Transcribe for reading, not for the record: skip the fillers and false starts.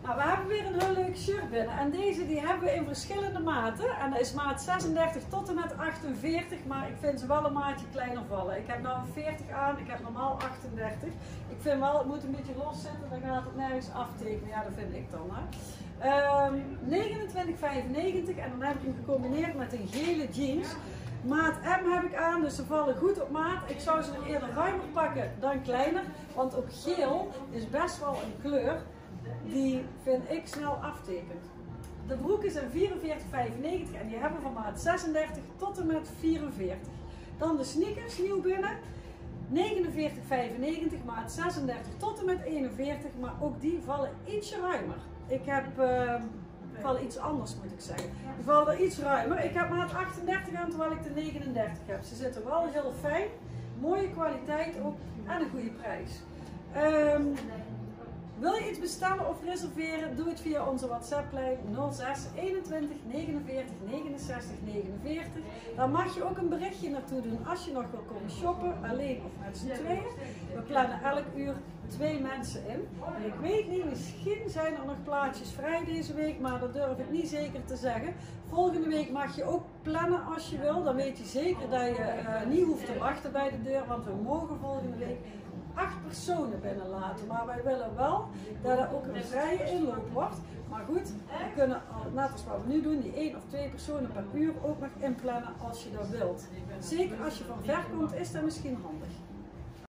Nou, we hebben weer een heel leuk shirt binnen en deze die hebben we in verschillende maten. En dat is maat 36 tot en met 48, maar ik vind ze wel een maatje kleiner vallen. Ik heb nou een 40 aan, ik heb normaal 38. Ik vind wel, het moet een beetje los zitten, dan gaat het nergens aftekenen. Ja, dat vind ik dan. Hè. 29,95 en dan heb ik hem gecombineerd met een gele jeans. Maat M heb ik aan, dus ze vallen goed op maat. Ik zou ze eerder ruimer pakken dan kleiner, want ook geel is best wel een kleur die vind ik snel aftekent. De broek is een 44,95 en die hebben we van maat 36 tot en met 44. Dan de sneakers, nieuw binnen. 49,95, maat 36 tot en met 41, maar ook die vallen ietsje ruimer. Ik heb, vallen iets anders moet ik zeggen. Die vallen iets ruimer. Ik heb maat 38 aan terwijl ik de 39 heb. Ze zitten wel heel fijn, mooie kwaliteit ook en een goede prijs. Wil je iets bestellen of reserveren? Doe het via onze WhatsApp-lijn 06 21 49 69 49. Daar mag je ook een berichtje naartoe doen als je nog wil komen shoppen, alleen of met z'n tweeën. We plannen elk uur 2 mensen in. En ik weet niet, misschien zijn er nog plaatsjes vrij deze week, maar dat durf ik niet zeker te zeggen. Volgende week mag je ook plannen als je wil. Dan weet je zeker dat je niet hoeft te wachten bij de deur, want we mogen volgende week 8 personen binnenlaten, maar wij willen wel dat er ook een vrije inloop wordt. Maar goed, we kunnen, net als wat we nu doen, die 1 of 2 personen per uur ook nog inplannen als je dat wilt. Zeker als je van ver komt, is dat misschien handig.